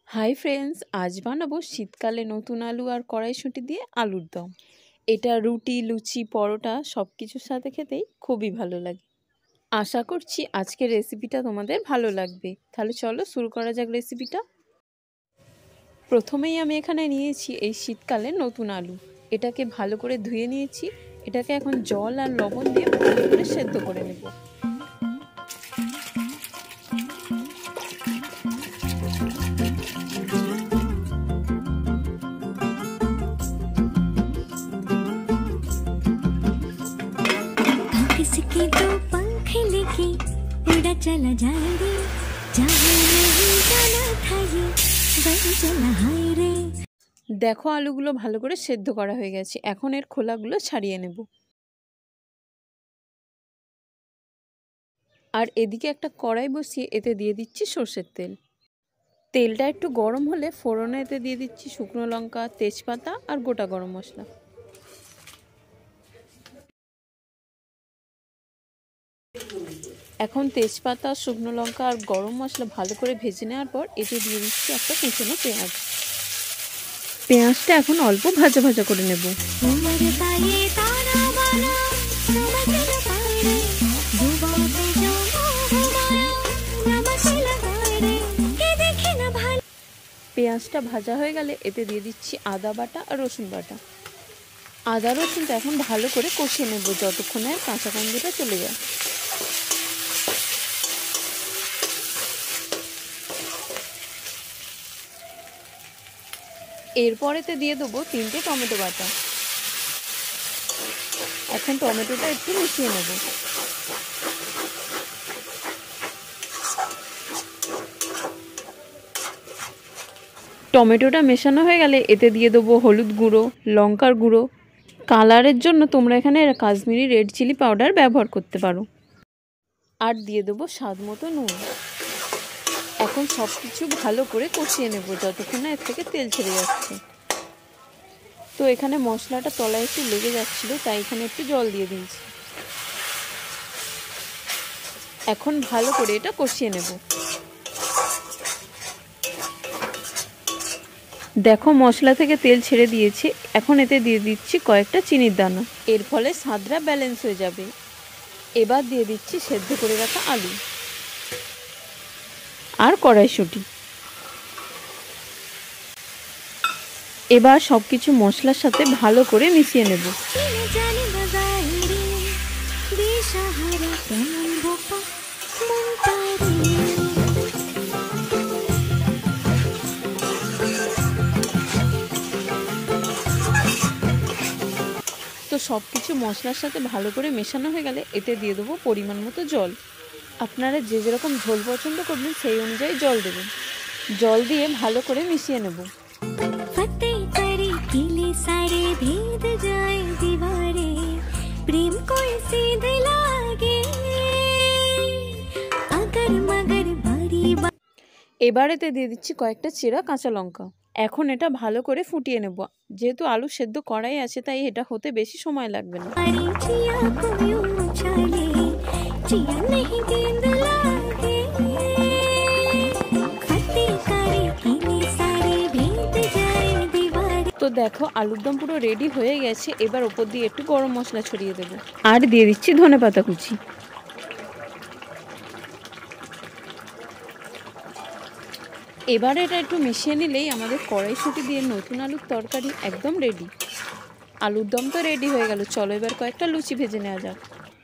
Hi friends, আজ বানাবো শীতকালে নতুন আলু আর কড়াইশুঁটি দিয়ে আলুর দম। এটা রুটি, লুচি, পরোটা সব কিছুর সাথে খেতেই খুবই ভালো লাগে। আশা করছি আজকের রেসিপিটা তোমাদের ভালো লাগবে। তাহলে চলো শুরু করা যাক রেসিপিটা। প্রথমেই আমি এখানে নিয়েছি এই শীতকালে নতুন আলু। এটাকে ভালো করে ধুয়ে নিয়েছি। এটাকে এখন জল আর লবণ দিয়ে ভালো করে সেদ্ধ করে নেব। किसके दो पंख लेके उड़ा चला जाए रे, जहाँ नहीं जाना था ये वही चला हाय रे। দেখো আলুগুলো ভালো করে সেদ্ধ করা হয়ে গেছে। এখন এর খোলাগুলো ছাড়িয়ে নেব। আর এদিকে একটা কড়াই বসিয়ে এতে দিয়ে দিচ্ছি সর্ষের তেল। তেলটা একটু গরম হলে ফোড়নে এতে দিয়ে দিচ্ছি শুকনো লঙ্কা, তেজপাতা আর গোটা গরম মশলা। এখন তেজপাতা, শুকনো লঙ্কা আর গরম মশলা ভালো করে ভেজে নেওয়ার পর এতে দিয়ে দিচ্ছি একটা কুচনো পেঁয়াজ। পেঁয়াজটা এখন অল্প ভাজা ভাজা করে নেব। পেঁয়াজটা ভাজা হয়ে গেলে এতে দিয়ে দিচ্ছি আদা বাটা আর রসুন বাটা। আদা রসুনটা এখন ভালো করে কষিয়ে নেব যতক্ষণে কাঁচা গন্ধটা চলে যায়। এরপর এতে দিয়ে দেবো 3টে টমেটো বাটা। এখন টমেটোটা একটু মিশিয়ে নেব। টমেটোটা মেশানো হয়ে গেলে এতে দিয়ে দেবো হলুদ গুঁড়ো, লঙ্কার গুঁড়ো। কালারের জন্য তোমরা এখানে কাশ্মীরি রেড চিলি পাউডার ব্যবহার করতে পারো। আর দিয়ে দেবো স্বাদ মতো নুন। এখন সব কিছু ভালো করে কষিয়ে নেব যতক্ষণ না এর থেকে তেল ছেড়ে যাচ্ছে। তো এখানে মশলাটা তলায় একটু লেগে যাচ্ছিল, তাই এখানে একটু জল দিয়ে দিয়েছি। এখন ভালো করে এটা কষিয়ে নেব। দেখো মশলা থেকে তেল ছেড়ে দিয়েছে। এখন এতে দিয়ে দিচ্ছি কয়েকটা চিনির দানা। এর ফলে স্বাদটা ব্যালেন্স হয়ে যাবে। এবার দিয়ে দিচ্ছি সেদ্ধ করে রাখা আলু আর কড়াইশুঁটি। এবার সবকিছু মশলার সাথে ভালো করে মিশিয়ে নেব। তো সব কিছু মশলার সাথে ভালো করে মেশানো হয়ে গেলে এতে দিয়ে দেবো পরিমাণ মতো জল। আপনারা যে যেরকম ঝোল পছন্দ করবেন সেই অনুযায়ী জল দেবেন। জল দিয়ে ভালো করে মিশিয়ে নেব। এবার এতে দিয়ে দিচ্ছি কয়েকটা চেরা কাঁচা লঙ্কা। এখন এটা ভালো করে ফুটিয়ে নেব। যেহেতু আলু সেদ্ধ করাই আছে তাই এটা হতে বেশি সময় লাগবে না। তো দেখো আলুর দম পুরো রেডি হয়ে গেছে। এবার ওপর দিয়ে একটু গরম মশলা ছড়িয়ে দেবো আর দিয়ে দিচ্ছি ধনেপাতা কুচি। এবার এটা একটু মিশিয়ে নিলেই আমাদের কড়াইশুঁটি দিয়ে নতুন আলুর তরকারি একদম রেডি। আলুর দম তো রেডি হয়ে গেল। চলো এবার কয়েকটা লুচি ভেজে নেওয়া যাক।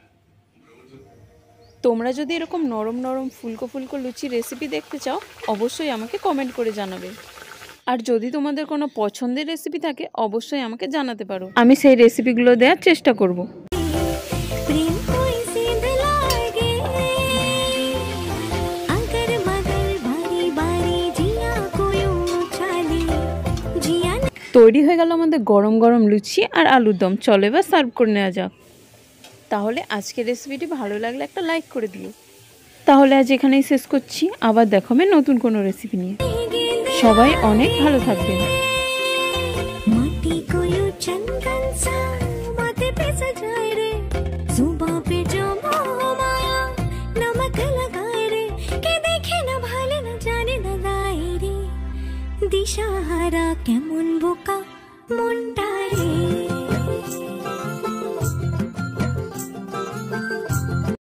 তোমরা যদি এরকম নরম নরম ফুলকো ফুলকো লুচি রেসিপি দেখতে চাও অবশ্যই আমাকে কমেন্ট করে জানাবে। আর যদি তোমাদের কোনো পছন্দের রেসিপি থাকে অবশ্যই আমাকে জানাতে পারো। আমি সেই রেসিপিগুলো দেওয়ার চেষ্টা করব। তৈরি হয়ে গেল আমাদের গরম গরম লুচি আর আলুর দম। চলো এবার সার্ভ করে নেওয়া যাক। তাহলে আজকের রেসিপিটি ভালো লাগলে একটা লাইক করে দিও। তাহলে আজ এখানেই শেষ করছি। আবার দেখা হবে নতুন কোনো রেসিপি নিয়ে। সবাই অনেক ভালো থাকবেন। দিশাহারা কেমন বোকা মনটা